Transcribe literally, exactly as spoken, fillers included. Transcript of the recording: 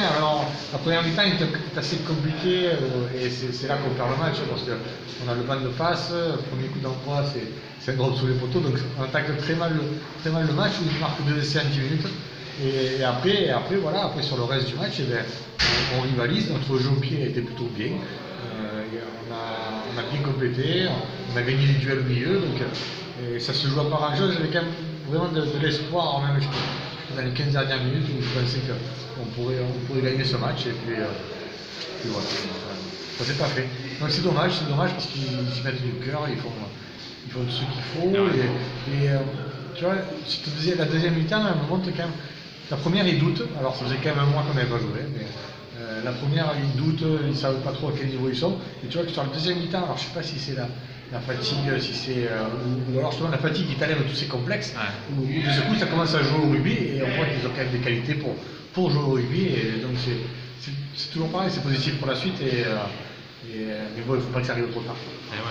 alors, la première mi-temps est assez compliquée euh, et c'est là qu'on perd le match parce qu'on a le banc de face, le premier coup d'envoi c'est un drop sous les poteaux, donc on attaque très mal, très mal le match, où il marque deux essais en dix minutes. Et, et, après, et après, voilà, après sur le reste du match, eh bien, on, on rivalise, notre jeu au pied a été plutôt bien, euh, on, a, on a bien complété, on a gagné les duels au milieu, donc et ça se joue à pas grand-chose, j'avais quand même vraiment de, de l'espoir, même dans les quinze dernières minutes où je pensais qu'on pourrait, on pourrait gagner ce match, et puis, euh, puis voilà, ça s'est pas fait. Donc c'est dommage, c'est dommage parce qu'ils y mettent du cœur, ils font, ils font ce qu'il faut, et, et euh, tu vois, la deuxième mi-temps, elle me montre quand même. La première, ils doutent, alors ça faisait quand même un mois qu'on n'avait pas joué, mais euh, la première, ils doutent, ils ne savent pas trop à quel niveau ils sont. Et tu vois que sur la deuxième mi-temps, alors je ne sais pas si c'est la, la fatigue, si c'est. Euh, ou, ou alors justement la fatigue qui t'enlève tous ces complexes, ouais. Où, où de ce coup ça commence à jouer au rugby et on voit qu'ils ont quand même des qualités pour, pour jouer au rugby. Et donc c'est toujours pareil, c'est positif pour la suite. Et, euh, et, mais bon, il ne faut pas que ça arrive trop tard.